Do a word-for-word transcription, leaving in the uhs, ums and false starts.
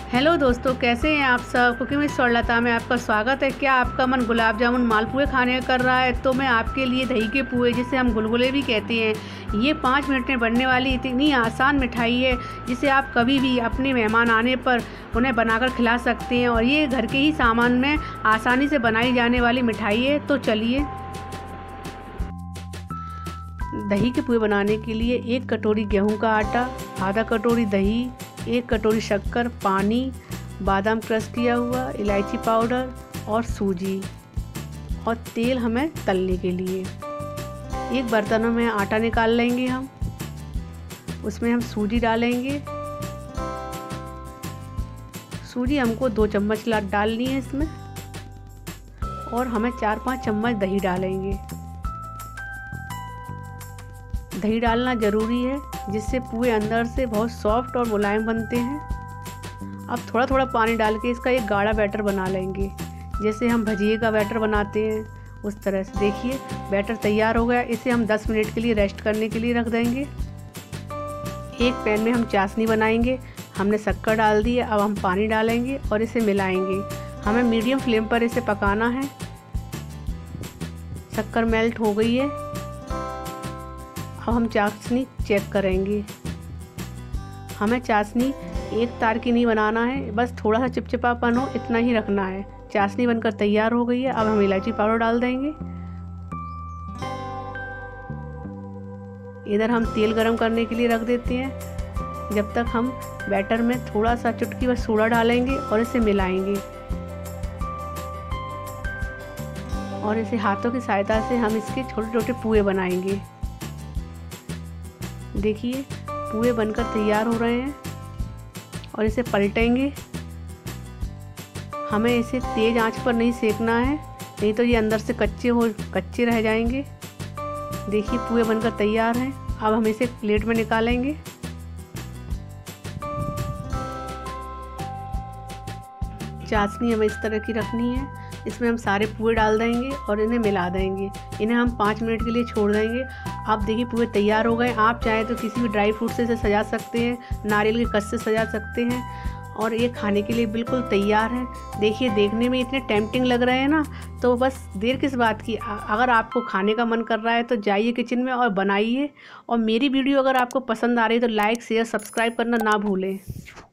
Hello दोस्तों, कैसे हैं आप सब। कुकिंग विद स्वर्णलता में आपका स्वागत है। क्या आपका मन गुलाब जामुन मालपुए खाने का कर रहा है तो मैं आपके लिए दही के पुए, जिसे हम गुलगुले भी कहते हैं, ये पाँच मिनट में बनने वाली इतनी आसान मिठाई है जिसे आप कभी भी अपने मेहमान आने पर उन्हें बनाकर खिला सकते हैं। और ये घर के ही सामान में आसानी से बनाई जाने वाली मिठाई है। तो चलिए, दही के पुए बनाने के लिए एक कटोरी गेहूं का आटा, आधा कटोरी दही, एक कटोरी शक्कर, पानी, बादाम क्रश किया हुआ, इलायची पाउडर और सूजी और तेल हमें तलने के लिए। एक बर्तन में आटा निकाल लेंगे हम, उसमें हम सूजी डालेंगे। सूजी हमको दो चम्मच डालनी है इसमें, और हमें चार पाँच चम्मच दही डालेंगे। दही डालना ज़रूरी है, जिससे पुए अंदर से बहुत सॉफ्ट और मुलायम बनते हैं। अब थोड़ा थोड़ा पानी डाल के इसका एक गाढ़ा बैटर बना लेंगे, जैसे हम भजिए का बैटर बनाते हैं उस तरह से। देखिए, बैटर तैयार हो गया। इसे हम दस मिनट के लिए रेस्ट करने के लिए रख देंगे। एक पैन में हम चाशनी बनाएंगे। हमने शक्कर डाल दी है, अब हम पानी डालेंगे और इसे मिलाएंगे। हमें मीडियम फ्लेम पर इसे पकाना है। शक्कर मेल्ट हो गई है। अब हम चाशनी चेक करेंगे। हमें चाशनी एक तार की नहीं बनाना है, बस थोड़ा सा चिपचिपापन हो इतना ही रखना है। चाशनी बनकर तैयार हो गई है। अब हम इलायची पाउडर डाल देंगे। इधर हम तेल गरम करने के लिए रख देते हैं। जब तक हम बैटर में थोड़ा सा चुटकी बस सोडा डालेंगे और इसे मिलाएंगे, और इसे हाथों की सहायता से हम इसके छोटे छोटे पुए बनाएंगे। देखिए, पुए बनकर तैयार हो रहे हैं और इसे पलटेंगे। हमें इसे तेज़ आंच पर नहीं सेकना है, नहीं तो ये अंदर से कच्चे हो कच्चे रह जाएंगे। देखिए, पुए बनकर तैयार हैं। अब हम इसे प्लेट में निकालेंगे। चाशनी हमें इस तरह की रखनी है। इसमें हम सारे पुए डाल देंगे और इन्हें मिला देंगे। इन्हें हम पाँच मिनट के लिए छोड़ देंगे। आप देखिए, पुए तैयार हो गए। आप चाहें तो किसी भी ड्राई फ्रूट से इसे सजा सकते हैं, नारियल के कस से सजा सकते हैं, और ये खाने के लिए बिल्कुल तैयार है। देखिए, देखने में इतने टेम्पटिंग लग रहे हैं ना, तो बस देर किस बात की। अगर आपको खाने का मन कर रहा है तो जाइए किचन में और बनाइए। और मेरी वीडियो अगर आपको पसंद आ रही है तो लाइक शेयर सब्सक्राइब करना ना भूलें।